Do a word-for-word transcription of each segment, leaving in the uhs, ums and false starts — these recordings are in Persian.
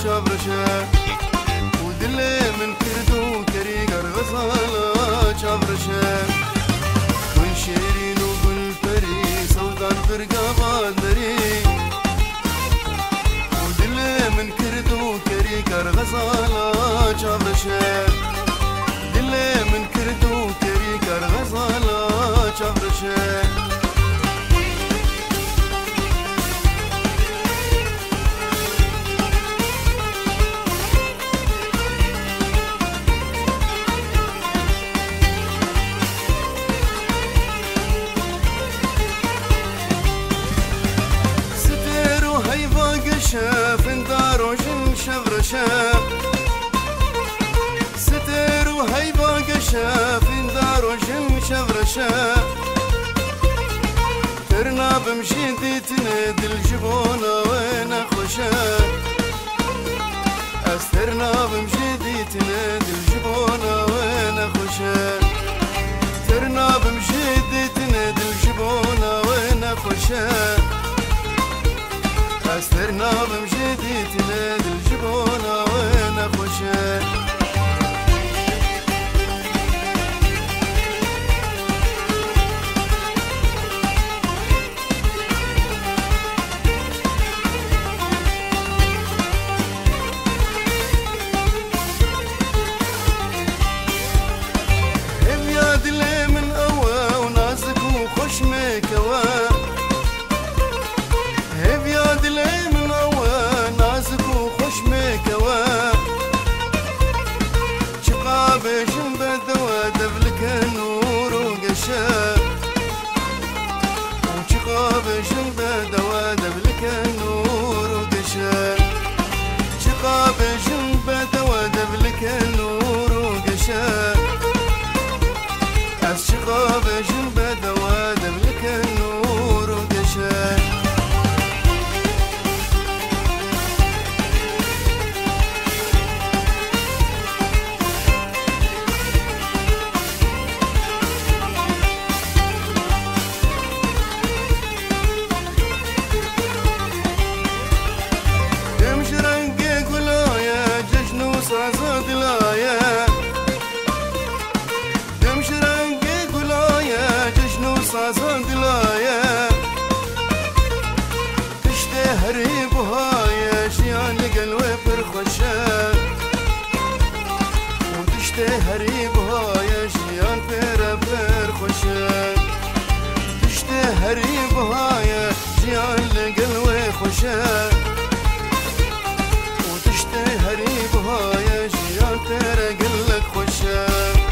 شابرشه ودلي من كردو كريقر غزالة شابرشه كل شيرين وكل فري سودان فرقابات دري ودلي من كردو كريقر غزالة شابرشه دلي من كردو كريقر غزالة شابرشه فين دارو جن شفرشه ستر وهيبا قشه فين دارو جن شفرشه ترنا بمشيدي تند الجبونه وين خوشه استرنا بمشيدي تند الجبونه وين خوشه ترنا بمشيدي تند الجبونه وين خوشه استرنا بمشيدي تناد الجبونة وين خوشه هم يا دلي من قوى ونازك وخش مكوى بيشم بدوا دبلك النور وقشا وشقا بيشم بدوا دبلك النور وقشا شقا بيشم بدوا دبلك النور وقشا الشقا بيشم بدوا دبلك النور وقشا سازان دلايا تشتي هريب وهايا جيان لقلوي برخوشا وتشتي هريب وهايا جيان بير برخوشا تشتي هريب وهايا جيان لقلوي خوشا وتشتي هريب وهايا جيان بير قلك خوشا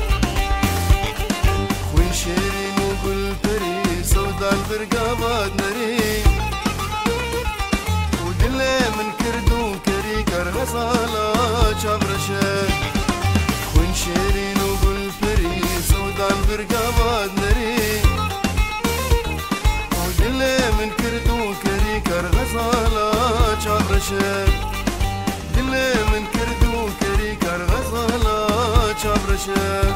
خوين شيرين وقل سودان فرقابات نري ودلي من كردو كريكر غزالة شابرشه خوين شيرين وقل فري سودان فرقابات نري ودلي من كردو كريكر غزالة شابرشه دلي من كردو كريكر غزالة شابرشه